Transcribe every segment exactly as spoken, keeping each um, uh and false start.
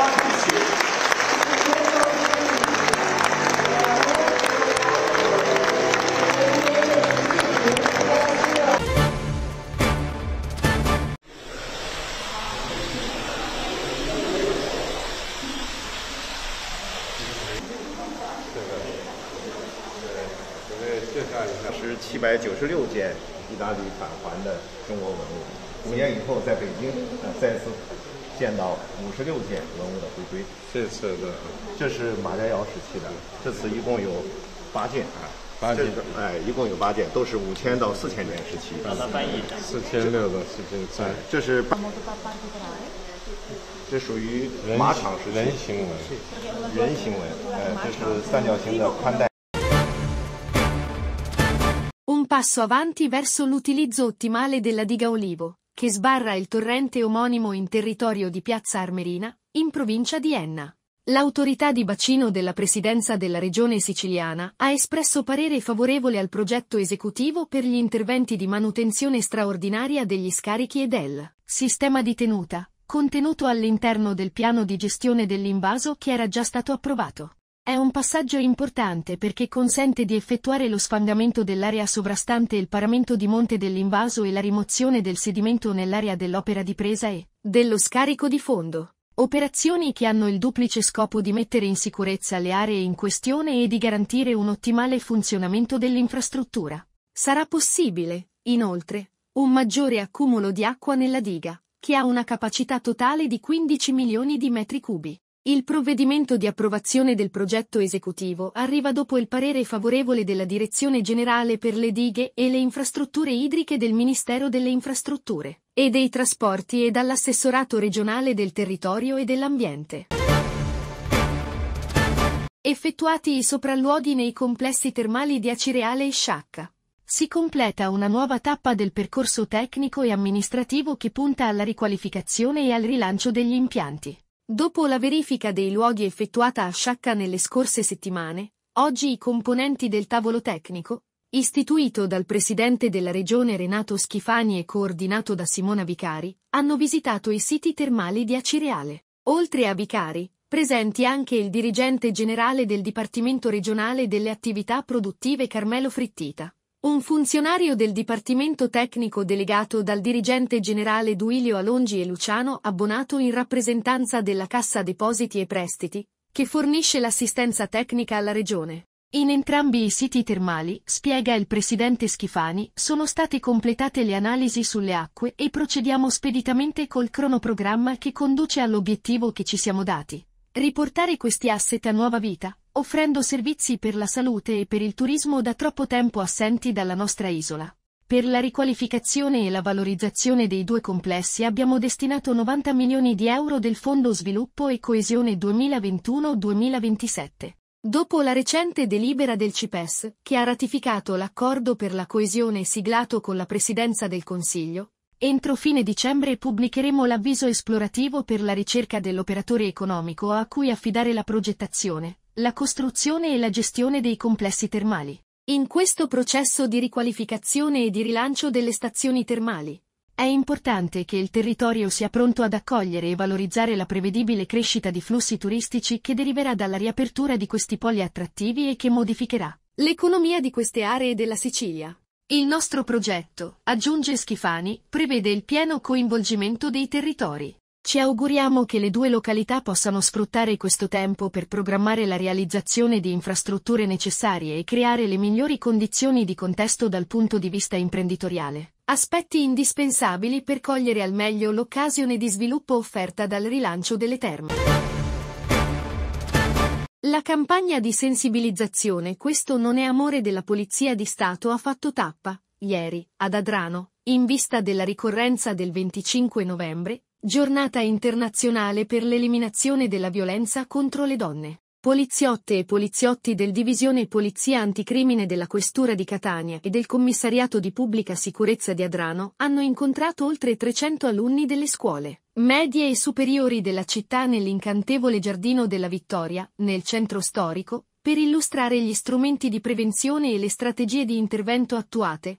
是七百九十六件意大利返还的中国文物，五年以后在北京呃再次见到五十六件文物的回归。 这次的这是马家窑时期的，这次一共有八件啊， 八件， 哎，一共有八件，都是五千到四千年时期。 让他翻译一下。 四千六到四千三， 这是这属于马场时期人形纹， 人形纹，呃，这是三角形的宽带。 Un passo avanti verso l'utilizzo ottimale della diga Olivo, che sbarra il torrente omonimo in territorio di Piazza Armerina, in provincia di Enna. L'autorità di bacino della Presidenza della Regione Siciliana ha espresso parere favorevole al progetto esecutivo per gli interventi di manutenzione straordinaria degli scarichi e del sistema di tenuta, contenuto all'interno del piano di gestione dell'invaso che era già stato approvato. È un passaggio importante perché consente di effettuare lo sfangamento dell'area sovrastante il paramento di monte dell'invaso e la rimozione del sedimento nell'area dell'opera di presa e dello scarico di fondo. Operazioni che hanno il duplice scopo di mettere in sicurezza le aree in questione e di garantire un ottimale funzionamento dell'infrastruttura. Sarà possibile, inoltre, un maggiore accumulo di acqua nella diga, che ha una capacità totale di quindici milioni di metri cubi. Il provvedimento di approvazione del progetto esecutivo arriva dopo il parere favorevole della Direzione Generale per le Dighe e le Infrastrutture Idriche del Ministero delle Infrastrutture e dei Trasporti e dall'Assessorato regionale del Territorio e dell'Ambiente. Effettuati i sopralluoghi nei complessi termali di Acireale e Sciacca. Si completa una nuova tappa del percorso tecnico e amministrativo che punta alla riqualificazione e al rilancio degli impianti. Dopo la verifica dei luoghi effettuata a Sciacca nelle scorse settimane, oggi i componenti del tavolo tecnico, istituito dal presidente della regione Renato Schifani e coordinato da Simona Vicari, hanno visitato i siti termali di Acireale. Oltre a Vicari, presenti anche il dirigente generale del Dipartimento regionale delle attività produttive Carmelo Frittita, un funzionario del Dipartimento tecnico delegato dal dirigente generale Duilio Alongi e Luciano Abbonato in rappresentanza della Cassa Depositi e Prestiti, che fornisce l'assistenza tecnica alla regione. In entrambi i siti termali, spiega il presidente Schifani, sono state completate le analisi sulle acque e procediamo speditamente col cronoprogramma che conduce all'obiettivo che ci siamo dati: riportare questi asset a nuova vita, offrendo servizi per la salute e per il turismo da troppo tempo assenti dalla nostra isola. Per la riqualificazione e la valorizzazione dei due complessi abbiamo destinato novanta milioni di euro del Fondo Sviluppo e Coesione duemilaventuno duemilaventisette. Dopo la recente delibera del C I P E S, che ha ratificato l'accordo per la coesione siglato con la Presidenza del Consiglio, entro fine dicembre pubblicheremo l'avviso esplorativo per la ricerca dell'operatore economico a cui affidare la progettazione, la costruzione e la gestione dei complessi termali. In questo processo di riqualificazione e di rilancio delle stazioni termali, è importante che il territorio sia pronto ad accogliere e valorizzare la prevedibile crescita di flussi turistici che deriverà dalla riapertura di questi poli attrattivi e che modificherà l'economia di queste aree della Sicilia. Il nostro progetto, aggiunge Schifani, prevede il pieno coinvolgimento dei territori. Ci auguriamo che le due località possano sfruttare questo tempo per programmare la realizzazione di infrastrutture necessarie e creare le migliori condizioni di contesto dal punto di vista imprenditoriale, aspetti indispensabili per cogliere al meglio l'occasione di sviluppo offerta dal rilancio delle terme. La campagna di sensibilizzazione "Questo non è amore" della Polizia di Stato ha fatto tappa, ieri, ad Adrano, in vista della ricorrenza del venticinque novembre, Giornata internazionale per l'eliminazione della violenza contro le donne. Poliziotte e poliziotti del Divisione Polizia Anticrimine della Questura di Catania e del Commissariato di Pubblica Sicurezza di Adrano hanno incontrato oltre trecento alunni delle scuole medie e superiori della città nell'incantevole Giardino della Vittoria, nel centro storico, per illustrare gli strumenti di prevenzione e le strategie di intervento attuate,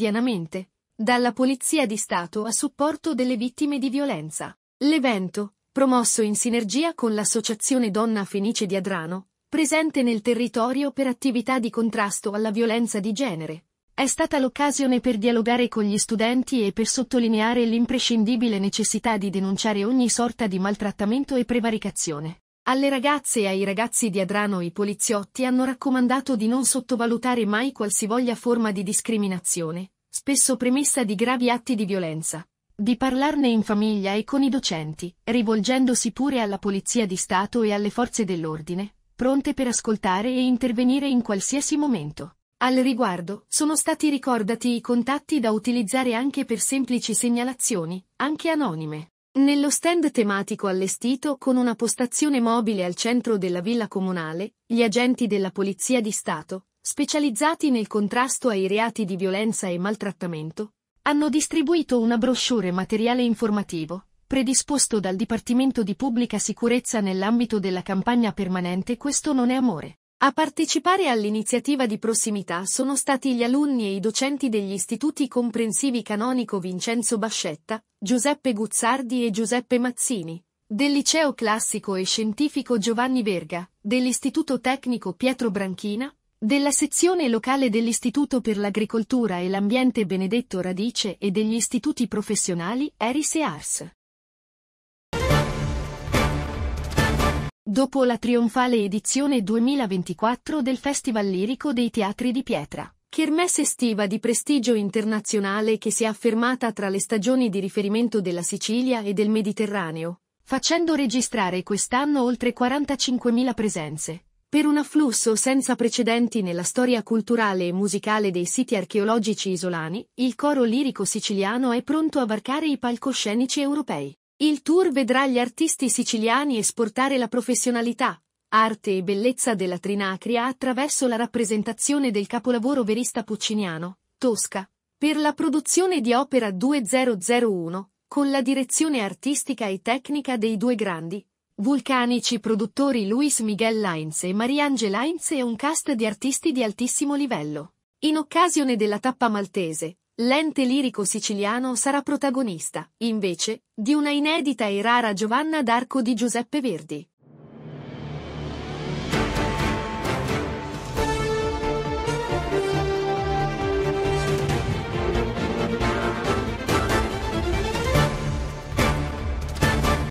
quotidianamente, dalla Polizia di Stato a supporto delle vittime di violenza. L'evento, promosso in sinergia con l'Associazione Donna Fenice di Adrano, presente nel territorio per attività di contrasto alla violenza di genere. È stata l'occasione per dialogare con gli studenti e per sottolineare l'imprescindibile necessità di denunciare ogni sorta di maltrattamento e prevaricazione. Alle ragazze e ai ragazzi di Adrano i poliziotti hanno raccomandato di non sottovalutare mai qualsivoglia forma di discriminazione, spesso premessa di gravi atti di violenza, di parlarne in famiglia e con i docenti, rivolgendosi pure alla Polizia di Stato e alle forze dell'ordine, pronte per ascoltare e intervenire in qualsiasi momento. Al riguardo, sono stati ricordati i contatti da utilizzare anche per semplici segnalazioni, anche anonime. Nello stand tematico allestito con una postazione mobile al centro della villa comunale, gli agenti della Polizia di Stato, specializzati nel contrasto ai reati di violenza e maltrattamento, hanno distribuito una brochure materiale informativo, predisposto dal Dipartimento di Pubblica Sicurezza nell'ambito della campagna permanente Questo non è amore. A partecipare all'iniziativa di prossimità sono stati gli alunni e i docenti degli istituti comprensivi Canonico Vincenzo Bascetta, Giuseppe Guzzardi e Giuseppe Mazzini, del liceo classico e scientifico Giovanni Verga, dell'istituto tecnico Pietro Branchina, della sezione locale dell'Istituto per l'Agricoltura e l'Ambiente Benedetto Radice e degli istituti professionali Eris e Ars. Dopo la trionfale edizione duemilaventiquattro del Festival Lirico dei Teatri di Pietra, kermesse estiva di prestigio internazionale che si è affermata tra le stagioni di riferimento della Sicilia e del Mediterraneo, facendo registrare quest'anno oltre quarantacinquemila presenze, per un afflusso senza precedenti nella storia culturale e musicale dei siti archeologici isolani. Il coro lirico siciliano è pronto a varcare i palcoscenici europei. Il tour vedrà gli artisti siciliani esportare la professionalità, arte e bellezza della Trinacria attraverso la rappresentazione del capolavoro verista pucciniano, Tosca, per la produzione di Opera duemilauno, con la direzione artistica e tecnica dei due grandi, vulcanici produttori Luis Miguel Lainz e Mariangela Lainz e un cast di artisti di altissimo livello. In occasione della tappa maltese, l'ente lirico siciliano sarà protagonista, invece, di una inedita e rara Giovanna d'Arco di Giuseppe Verdi.